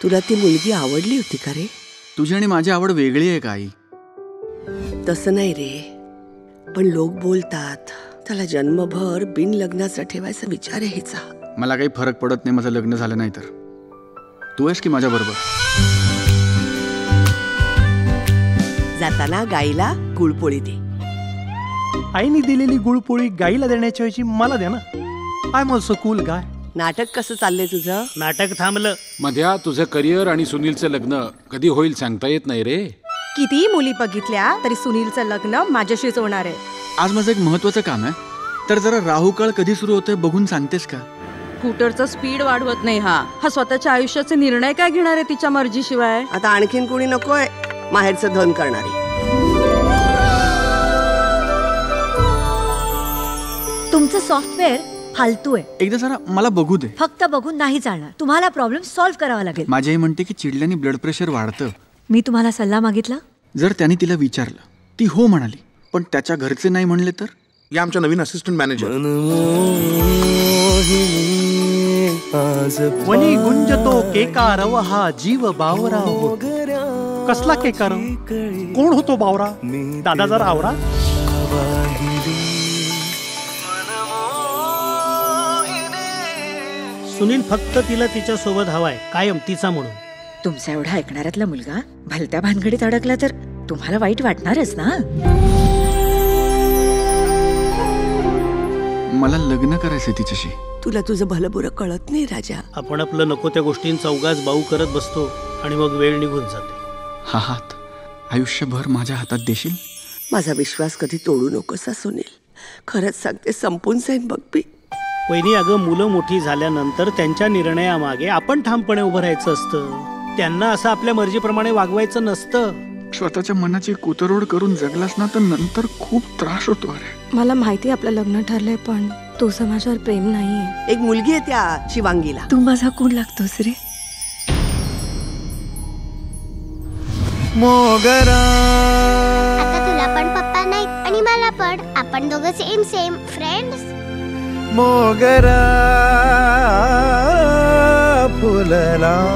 तुला ती मुलगी आवडली होती का रे? तुझी आणि माझी आवड वेगळी आहे का आई? तसं नाही रे, पण लोक बोलतात त्याला जन्मभर बिन लग्नाचा ठेवायचा विचार आहे हिचा. मला काही फरक पडत नाही माझं लग्न झालं नाही तर. तू आहेस की माझ्या बरोबर? जाताना गाईला गुळपोळी दे. आईने दिलेली गुळपोळी गाईला देण्याच्या ऐवजी मला द्या ना. I am also cool guy. नाटक कसं चाललंय तुझं? नाटक थांबलं. मध्या तुझं करिअर आणि सुनीलचं लग्न कधी होईल सांगता येत नाही रे. कितीही मुली बघितल्या तरी सुनीलचं लग्न माझ्याशीच होणार आहे. आज माझं एक महत्वाचं काम आहे, तर जरा राहुकाळ कधी सुरू होतंय बघून सांगतेस का? स्कूटरचा स्पीड वाढवत नाही हा स्वतःच्या आयुष्याचे निर्णय काय घेणार आहे तिच्या मर्जीशिवाय? आता आणखीन कोणी नकोय माहेरचं धन करणारी. तुमचं सॉफ्टवेअर फालतू आहे. एकदा जरा मला बघू दे. फक्त बघून नाही चालणार, तुम्हाला प्रॉब्लेम सॉल्व्ह करावा लागेल. माझी आई म्हणते की चिडल्याने ब्लड प्रेशर वाढतं. मी तुम्हाला सल्ला मागितला. जर त्याने तिला विचारलं, ती हो म्हणाली, पण त्याच्या घरचे नाही म्हणले तर? या आमच्या नवीन असिस्टंट मॅनेजर. वनी गुंजतो केकारव हा जीव बावरा हो. कसला केकारव? कोण होतो बावरा? दादा जरा आवरा. सुनील फक्त तिला तिच्या सोबत हवाय, कायम तिचा म्हणून. तुमचा एवढा ऐकणाऱ्यातला मुलगा भलत्या भानगडीत अडकला तर तुम्हाला वाईट वाटणारच ना. मला लग्न करायचंय तिच्याशी. तुला तुझं भलं बुरं कळत नाही राजा. आपण आपलं नको त्या गोष्टींचा उगाच बाऊ करत बसतो आणि मग वेळ निघून जाते. हा हात आयुष्यभर माझ्या हातात देशील? माझा विश्वास कधी तोडू नकोस सुनील. खरंच सांगते, संपून जाईन बघ मी. वहिनी, अगं मुलं मोठी झाल्यानंतर त्यांच्या निर्णयामागे आपण ठामपणे उभं राहायचं असतं. त्यांना असं आपल्या मर्जीप्रमाणे वागवायचं नसतं. स्वतःच्या मनाची कुतरोड करून जगलास ना तर नंतर खूप त्रास होतो. अरे मला माहिती आपलं लग्न ठरलंय, पण तुझं माझ्यावर प्रेम नाहीये. एक मुलगी आहे त्या शिवांगीला. तू माझा कोण लागतोस रे? मोगरा. आता तुला पण पप्पा नाही आणि मला पण. आपण दोघं सेम फ्रेंड्स. मोगरा फुलला